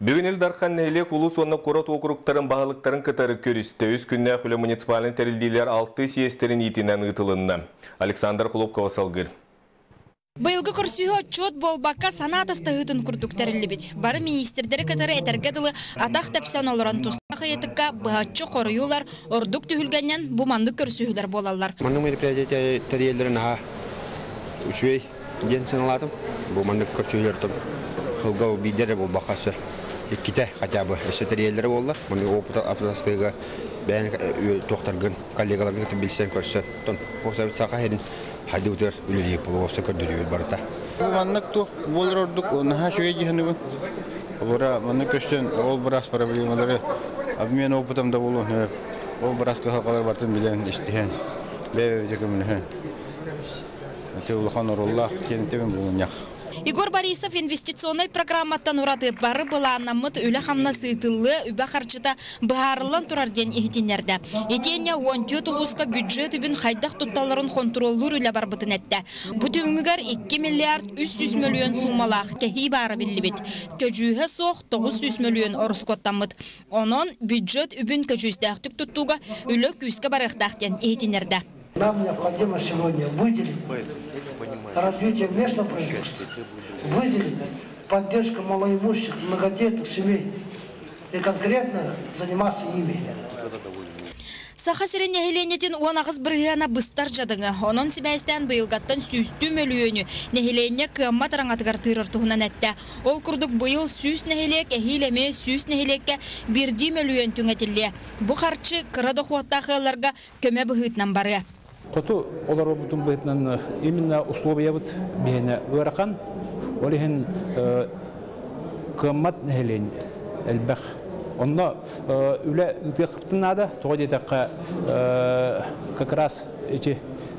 Бүгін Илдархан Нелек улус онна корот округтарын бағылықтарын кытары көрісті. Үз күнне хүлі муниципалин тәрілдейлер 6 съестерін етінен ұтылынна. Александр Хлопкова салгыр. Быйылгы көрсүйі отчет болбаққа санатастағытын күрдік тәрілібет. Бары министрдері катары әтергеділі атақ тәпсан олыран тұстағы етікка бұғатчы қорыюлар ордық түйілгеннен бұманды көрсүйілер болалар. Мұның мероприятия тәрелерін үшвей ден саналадым. Бұманды көрсүйілерді қылғау бейдері болбаққасы. Икките хотя бы өсі тәрелері болар. Мұның опыт аптастығы бәйін тоқтарғын коллегалардың күтін білсен көрсі. Осы сақа херін Хadi utar üleleyip bulup olsa kördürüyor barda. Manlık tuh bolurduk, naha şöyle cihanı. Olara manlık köşten ol biraz problemaları. Abi men oputamda bolun. O biraz kahakalar bartın bilen isteyen. Bebe jekemin he. Te ulhan orullah kentemin bulunyak. Игорь Борисов инвестиционный программаттан урады бары быланамыт үлі хамна сыйтылы үбі қарчыта бұғарылан тұрарден ехетенерді. Етене 14 ұлысқа бюджет үбін қайдақ тұтталарын контроллыр үлі бар бұтын әтті. Бұтымығар 2 миллиард 300 миллион сумалақ кәхей бары білі бет. Көжүйі соқ 900 миллион орыс коттамыд. Онын бюджет үбін көжүйістәқтік тұттуға үлі күскі барықтақтен ехетенерді. Нам необходимо сегодня выделить развитие местного производства, выделить поддержку малоимущих, многодетных семей и конкретно заниматься ими. Саха сирен нехиленетин уанағыз біргіғана бұстар жадыңы. Онын семейстен бұйылғаттан 100 миллионы нехилене кымма тараңатығар тырыр тұғынан әтті. Ол күрдік бұйыл 100 нехилек, әхилеме 100 нехилекке 1 миллион түңетілі. Бұ қарчы қырады қуаттақыларға көме бұғытнан бары. Коту олар обутун бытнан именно условия вот бене урахан олихин кыммат нехилен элбах. Онда үле үтеқтынада тоғадетаққа как раз эти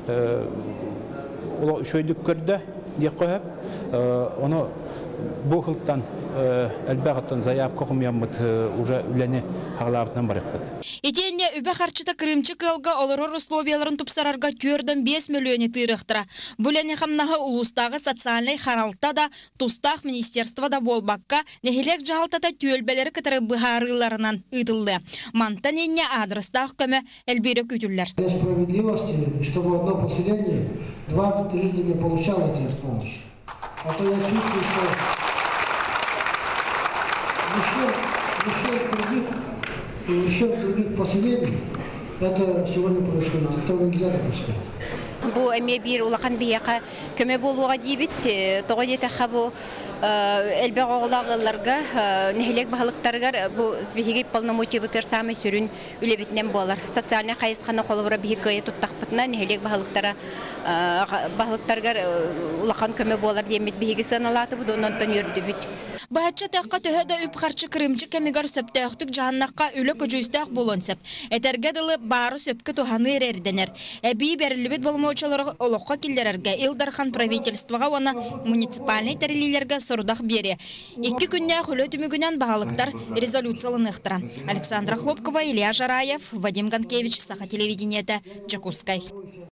олар үшөйдік көрді дек қойып, оны бұғылттан әлбәғаттан заяб қоқымиямыд уже үләне ғалабытынан барық бәді. Етенне үбі қарчыта кірімчі кылға олырыр условияларын тұпсарарға 4-5 миллионы тырықтыра. Бүләне қамнағы ұлыстағы социальный харалта да, тұстақ министерства да болбаққа нехелек жағалтата түйелбелері кітірі бұғарыларынан ұйтылды. Мантан енне адрестақ көмі әлбері күтілер. Справедливости, чтобы одно поселение 20-30 не получало эту помощь. А то я чувствую, что еще других поселений это сегодня происходит. Это нельзя допускать. Бу эме бир улахан бияка көмө болууга дийбит тогойдете хабу элбек оголагыларга нехелек баалыктарга бу биги полномочия бутер самый сүрүн үлебитнен болар. Социальный кайысхана колубура биги туттакпытына нехелек баалыктарга улахан көмө болар демит биги саналаты бу онтон үрдүбүт. Бәтчі тәққа төхеді үп қарчы кірімчі кәмігар сөптәқтік жағынаққа үлі көжүйістәқ болын сөп. Әтергеділі бары сөпкі туханы ерерденер. Әбей бәрілібет болмаучалары олыққа келдерерге Илдархан правительствоға оны муниципальный тәрелелерге сұрдақ бере. 2 күнне хүлі түмігінен бағалықтар резолюциялын ұқтыра. Александра Хлопкова, Илья Жараев, Вадим Ганкевич, Саха телевидениеті, Джакускай.